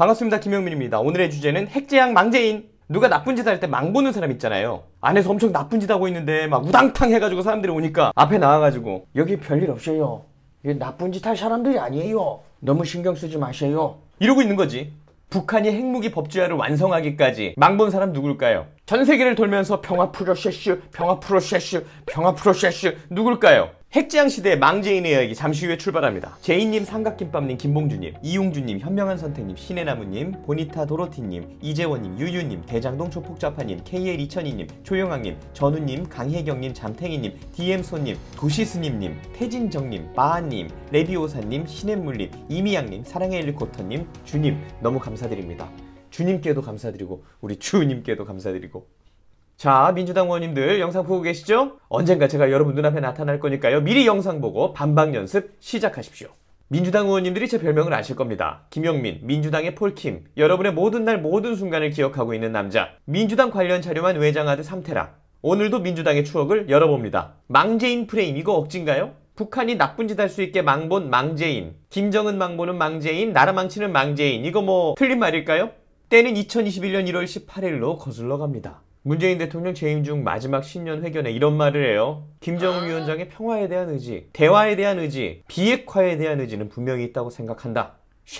반갑습니다. 김영민입니다. 오늘의 주제는 핵재앙 망재인. 누가 나쁜 짓 할 때 망 보는 사람 있잖아요. 안에서 엄청 나쁜 짓 하고 있는데 막 우당탕 해가지고 사람들이 오니까 앞에 나와가지고 여기 별일 없어요. 이게 나쁜 짓 할 사람들이 아니에요. 너무 신경 쓰지 마세요. 이러고 있는 거지. 북한이 핵무기 법제화를 완성하기까지 망 본 사람 누굴까요? 전 세계를 돌면서 평화 프로세스, 평화 프로세스, 평화 프로세스 누굴까요? 핵재앙 시대의 망재인의 이야기 잠시 후에 출발합니다. 제이님, 삼각김밥님, 김봉주님, 이용주님, 현명한 선택님, 신의나무님, 보니타 도로티님, 이재원님, 유유님, 대장동 조폭좌파님, KL2002님, 조용왕님, 전우님, 강혜경님, 잠탱이님, DM소님, 도시스님님, 태진정님, 마아님, 레비오사님, 신앤물님, 이미양님, 사랑의 헬리콥터님, 주님 너무 감사드립니다. 주님께도 감사드리고 우리 주님께도 감사드리고. 자, 민주당 의원님들 영상 보고 계시죠? 언젠가 제가 여러분 눈앞에 나타날 거니까요. 미리 영상 보고 반박 연습 시작하십시오. 민주당 의원님들이 제 별명을 아실 겁니다. 김영민, 민주당의 폴킴, 여러분의 모든 날 모든 순간을 기억하고 있는 남자, 민주당 관련 자료만 외장하듯 삼태라. 오늘도 민주당의 추억을 열어봅니다. 망재인 프레임, 이거 억진가요? 북한이 나쁜 짓 할 수 있게 망본 망재인, 김정은 망보는 망재인, 나라 망치는 망재인, 이거 뭐 틀린 말일까요? 때는 2021년 1월 18일로 거슬러 갑니다. 문재인 대통령 재임 중 마지막 신년 회견에 이런 말을 해요. 김정은 위원장의 평화에 대한 의지, 대화에 대한 의지, 비핵화에 대한 의지는 분명히 있다고 생각한다.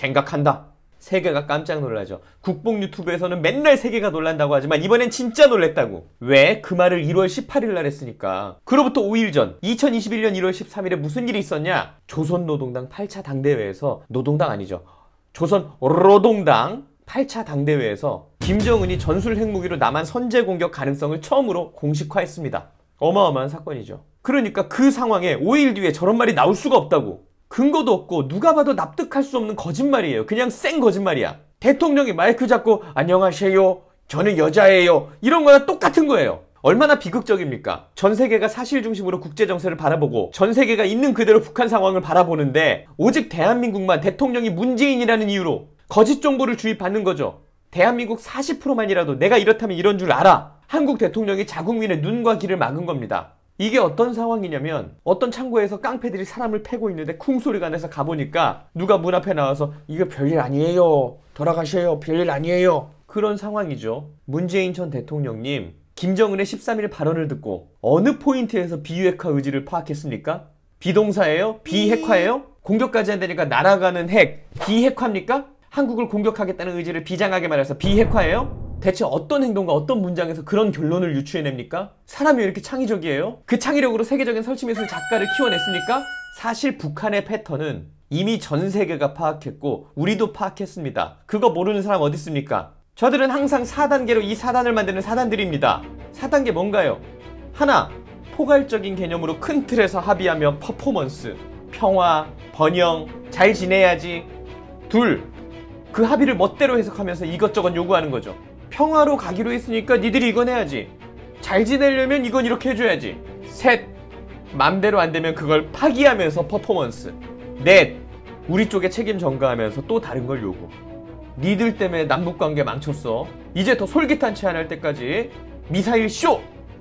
세계가 깜짝 놀라죠. 국뽕 유튜브에서는 맨날 세계가 놀란다고 하지만 이번엔 진짜 놀랬다고. 왜? 그 말을 1월 18일 날 했으니까. 그로부터 5일 전 2021년 1월 13일에 무슨 일이 있었냐? 조선노동당 8차 당대회에서, 노동당 아니죠, 조선노동당 8차 당대회에서 김정은이 전술 핵무기로 남한 선제 공격 가능성을 처음으로 공식화했습니다. 어마어마한 사건이죠. 그러니까 그 상황에 5일 뒤에 저런 말이 나올 수가 없다고. 근거도 없고 누가 봐도 납득할 수 없는 거짓말이에요. 그냥 생 거짓말이야. 대통령이 마이크 잡고 안녕하세요, 저는 여자예요, 이런 거랑 똑같은 거예요. 얼마나 비극적입니까? 전 세계가 사실 중심으로 국제 정세를 바라보고 전 세계가 있는 그대로 북한 상황을 바라보는데 오직 대한민국만 대통령이 문재인이라는 이유로 거짓 정보를 주입받는 거죠. 대한민국 40%만이라도 내가 이렇다면 이런 줄 알아. 한국 대통령이 자국민의 눈과 귀를 막은 겁니다. 이게 어떤 상황이냐면 어떤 창고에서 깡패들이 사람을 패고 있는데 쿵소리가 나서 가보니까 누가 문 앞에 나와서 이거 별일 아니에요, 돌아가셔요, 별일 아니에요, 그런 상황이죠. 문재인 전 대통령님, 김정은의 13일 발언을 듣고 어느 포인트에서 비핵화 의지를 파악했습니까? 비동사예요? 비핵화예요? 공격까지 한다니까 날아가는 핵 비핵화입니까? 한국을 공격하겠다는 의지를 비장하게 말해서 비핵화예요? 대체 어떤 행동과 어떤 문장에서 그런 결론을 유추해냅니까? 사람이 왜 이렇게 창의적이에요? 그 창의력으로 세계적인 설치미술 작가를 키워냈습니까? 사실 북한의 패턴은 이미 전 세계가 파악했고 우리도 파악했습니다. 그거 모르는 사람 어디 있습니까? 저들은 항상 4단계로 이 4단을 만드는 4단들입니다. 4단계 뭔가요? 하나, 포괄적인 개념으로 큰 틀에서 합의하며 퍼포먼스, 평화, 번영, 잘 지내야지. 둘, 그 합의를 멋대로 해석하면서 이것저것 요구하는 거죠. 평화로 가기로 했으니까 니들이 이건 해야지. 잘 지내려면 이건 이렇게 해줘야지. 셋, 맘대로 안 되면 그걸 파기하면서 퍼포먼스. 넷, 우리 쪽에 책임 전가하면서 또 다른 걸 요구. 니들 때문에 남북관계 망쳤어. 이제 더 솔깃한 제안할 때까지 미사일 쇼!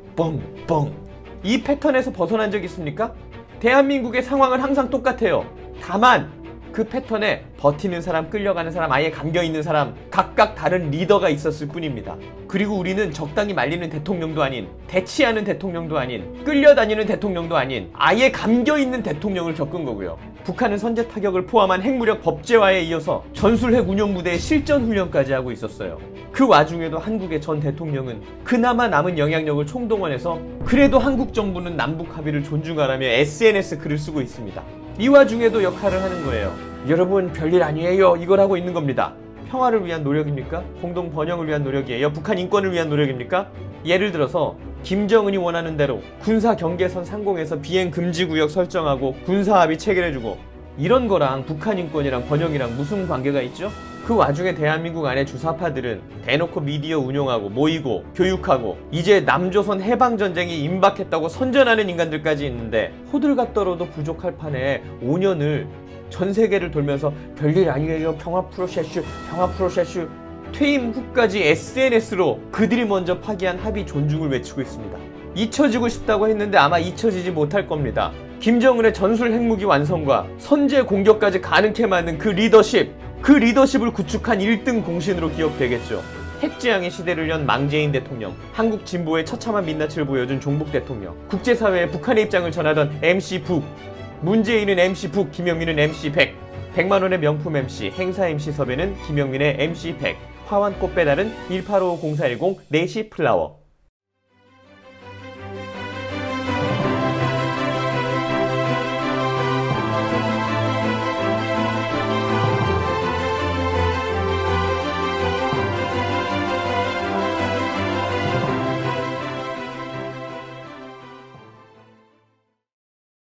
뻥뻥. 이 패턴에서 벗어난 적 있습니까? 대한민국의 상황은 항상 똑같아요. 다만 그 패턴에 버티는 사람, 끌려가는 사람, 아예 감겨있는 사람, 각각 다른 리더가 있었을 뿐입니다. 그리고 우리는 적당히 말리는 대통령도 아닌, 대치하는 대통령도 아닌, 끌려다니는 대통령도 아닌, 아예 감겨있는 대통령을 겪은 거고요. 북한은 선제 타격을 포함한 핵무력 법제화에 이어서 전술핵 운용부대의 실전 훈련까지 하고 있었어요. 그 와중에도 한국의 전 대통령은 그나마 남은 영향력을 총동원해서 그래도 한국 정부는 남북 합의를 존중하라며 SNS 글을 쓰고 있습니다. 이 와중에도 역할을 하는 거예요. 여러분 별일 아니에요, 이걸 하고 있는 겁니다. 평화를 위한 노력입니까? 공동 번영을 위한 노력이에요? 북한 인권을 위한 노력입니까? 예를 들어서 김정은이 원하는 대로 군사 경계선 상공에서 비행 금지 구역 설정하고 군사 합의 체결해주고, 이런 거랑 북한 인권이랑 번영이랑 무슨 관계가 있죠? 그 와중에 대한민국 안에 주사파들은 대놓고 미디어 운용하고 모이고 교육하고 이제 남조선 해방전쟁이 임박했다고 선전하는 인간들까지 있는데 호들갑 떨어도 부족할 판에 5년을 전 세계를 돌면서 별일 아니에요, 평화 프로세스, 평화 프로세스, 퇴임 후까지 SNS로 그들이 먼저 파기한 합의 존중을 외치고 있습니다. 잊혀지고 싶다고 했는데 아마 잊혀지지 못할 겁니다. 김정은의 전술 핵무기 완성과 선제 공격까지 가능케 만든 그 리더십, 그 리더십을 구축한 1등 공신으로 기억되겠죠. 핵지향의 시대를 연 망제인 대통령, 한국 진보의 처참한 민낯을 보여준 종북 대통령, 국제사회에 북한의 입장을 전하던 MC 북, 문재인은 MC 북, 김영민은 MC 백, 100만원의 명품 MC, 행사 MC 섭외는 김영민의 MC 백, 화환꽃 배달은 1855-0410 4시 플라워.